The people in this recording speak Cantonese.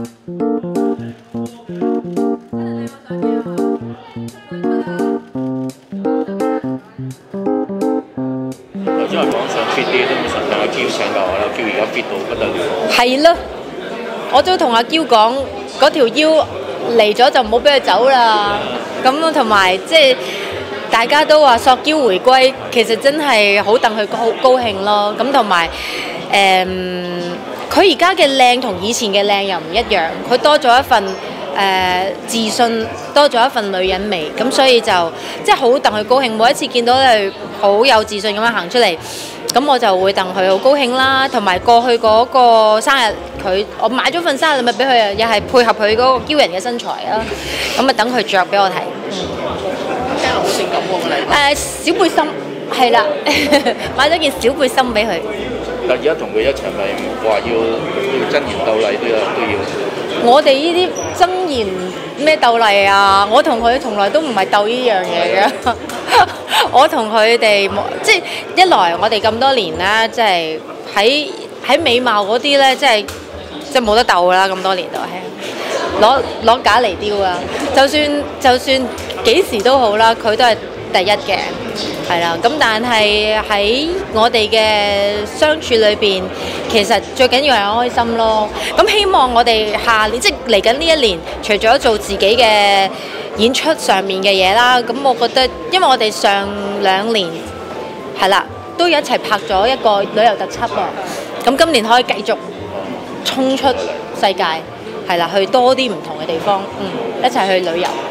因為講想 fit 啲都冇神，阿嬌請教我啦，嬌而家 fit 到不得了。 係咯，我都同阿嬌講，嗰條腰嚟咗就唔好俾佢走啦。咁同埋即係大家都話索嬌回歸，其實真係好戥佢高興咯。咁同埋佢而家嘅靚同以前嘅靚又唔一樣，佢多咗一份自信，多咗一份女人味，咁所以就即係好戥佢高興。每一次見到佢好有自信咁樣行出嚟，咁我就會戥佢好高興啦。同埋過去嗰個生日，我買咗份生日禮物俾佢，又係配合佢嗰個驕人嘅身材啦。咁啊等佢着俾我睇。 聽落好性感喎個禮物。 小背心係啦，買咗件小背心俾佢。 但而家同佢一齊咪話要爭妍鬥麗都要。 我哋呢啲爭妍咩鬥麗啊？我同佢從來都唔係鬥呢樣嘢嘅。我同佢哋即係一來我哋咁多年啦，即係喺美貌嗰啲咧，即係冇得鬥啦。咁多年都係攞假嚟雕啊！就算幾時都好啦，佢都係第一嘅，係啦。咁但係喺我哋嘅相處裏邊，其實最緊要係開心咯。咁希望我哋下年即係嚟緊呢一年，除咗做自己嘅演出上面嘅嘢啦，咁我覺得，因為我哋上2年係啦，都一齊拍咗一個旅遊特輯喎。咁今年可以繼續衝出世界，係啦，去多啲唔同嘅地方，一齊去旅遊。